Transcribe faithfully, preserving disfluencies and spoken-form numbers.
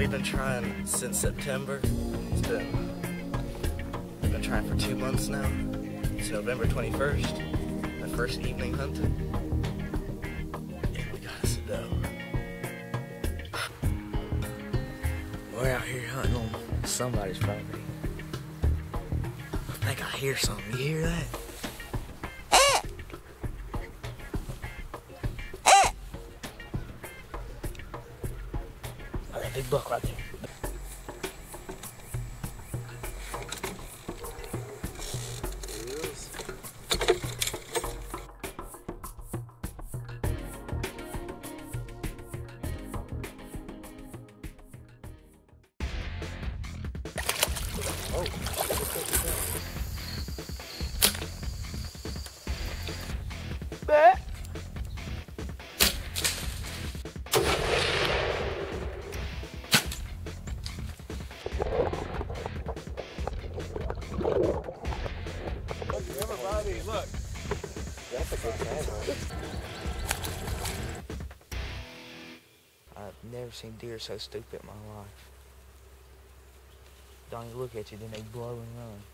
we've been trying since September. It's been, we've been trying for two months now. It's November twenty-first, my first evening hunting. And we got us a doe. We're out here hunting on somebody's property. I think I hear something. You hear that? Oh, that big buck right there. Oh, back. Everybody, look. That's a good camera. I've never seen deer so stupid in my life. Don't even look at you, then they blow and run.